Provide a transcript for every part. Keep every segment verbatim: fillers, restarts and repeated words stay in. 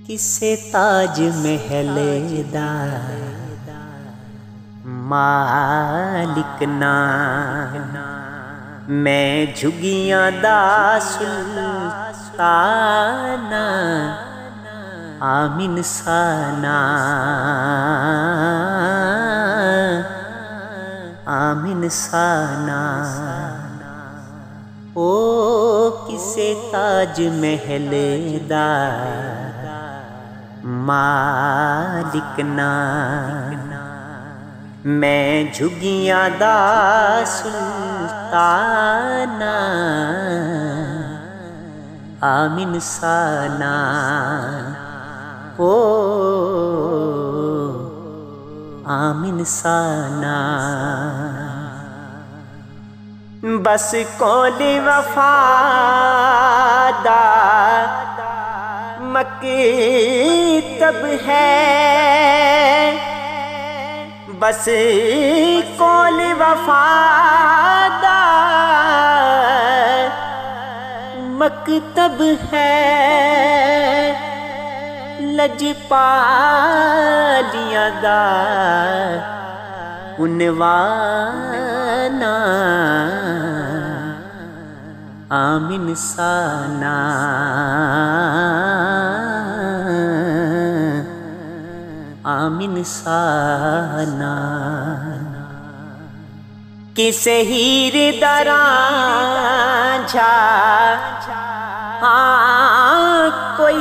किसे ताज महल दा मालिक ना, मैं झुगियां दा सुल्ताना आमिन साना आमिन साना। ओ किसे ताज महल दा मालिक ना, मैं झुगियां दा सुल्ताना आमिन साना। ओ आमिन साना। बस कौल वफादा मकतब है, बस कौल वफादा मकतब है, लजपालियां दा उनवाना आमिन साना आमिन साना। किसे हीर दा रांझा हाँ कोई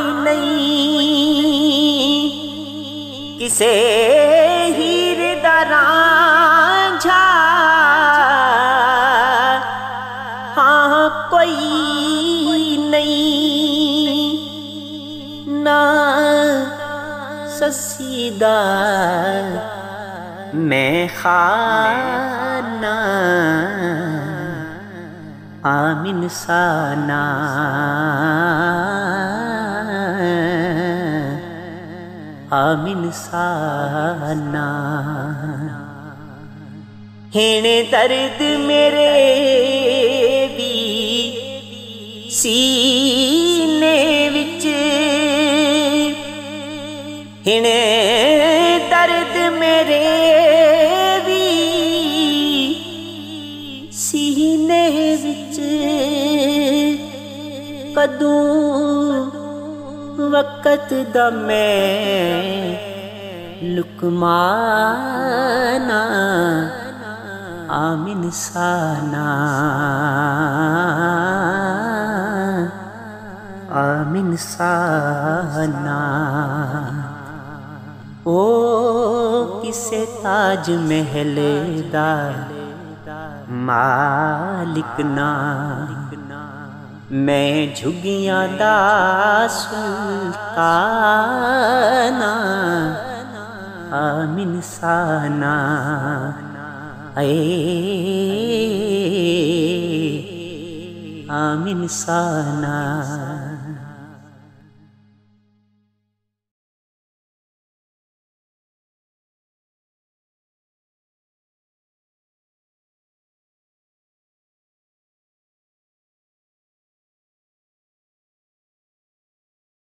नहीं, किसे हीर दा रांझा हाँ कोई नहीं, ना ससीदा मैं खाना आमिन साना आमिन साना। हेणे दर्द मेरे भी सीने विच, हिणे दर्द मेरे भी सीने विच, कदों वक़्त दा मैं लुकमाना आमिन साना आमिन साना। ओ किसे ताज महल दा मालिक ना, मैं झुगियां दा सुल्ताना आमिन साना। ऐ आमिन साना।